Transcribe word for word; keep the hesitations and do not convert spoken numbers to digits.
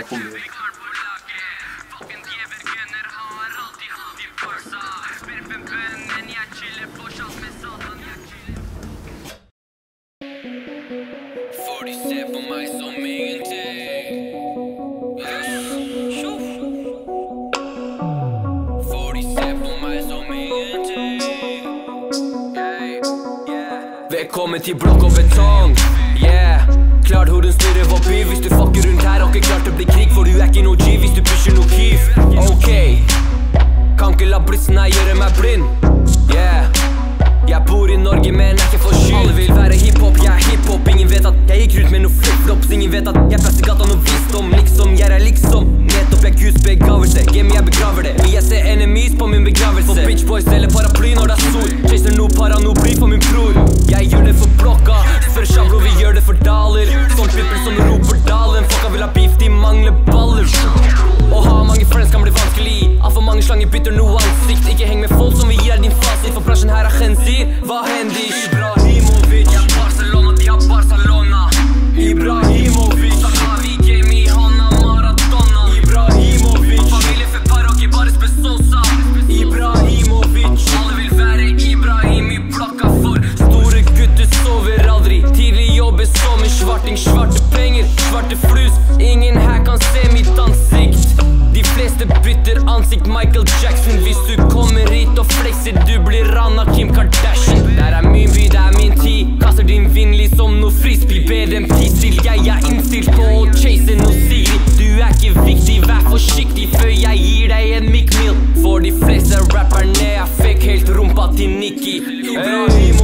kommer ut. For de ser på meg som ingenting. For de ser på meg som ingenting. Velkommen til blokk og betong. Yeah, klart hoden styrer vår by. Hvis du fucker rundt her, har ikke klart det blir krig. For du er ikke noe G hvis du pusher noe kif. Ok, kan ikke la blitzen her gjøre meg blind. Yeah, jeg bor i Norge, men er ikke for skyld. Alle vil være hiphop, jeg er hiphop. Ingen vet at jeg gikk rundt med noe flip-flops. Ingen vet at jeg presser gata noe visdom. Liksom, jeg er liksom nettopp jeg Guds begavelse. Game, jeg begraver det. Men jeg ser enemies på min begravelse. For bitch boys eller paraply når det er sol. Chaser noe para, noe bly for min bror. Jeg gjør det for blokka. Før shablo, vi gjør det for daler. Sånn people som roper dalen. Folka vil ha beef, de mangler baller. Å ha mange friends kan bli vanskelig. Alt for mange slanger bytter noe ansikt. Ikke heng med folk som vil gi deg din fasit. For bransjen her er gensir. Hva hender? Ibrahimović. Jeg Barcelona, de har Barcelona. Ibrahimović. Da har vi game i hånda, Maradona. Ibrahimović. Familie for parok i bare spesosa. Ibrahimović. Alle vil være Ibrahim i blokka for store gutter sover aldri. Tidlig jobber som en svarting. Svarte penger, svarte flus. Ingen her kan se mitt ansikt. De fleste bytter ansikt. Michael Jackson. Hvis du kommer hit og flexer, du blir rann av Kim Kardashian. Der er min by, det er min tid. Kaster din vinnlig som noe frisbee. Be dem tidstil, jeg er innstilt på å chase noe sigri. Du er ikke viktig, vær forsiktig før jeg gir deg en mic-meal. For de fleste rapperne er fake, helt rumpa til Nicki. Ibrahim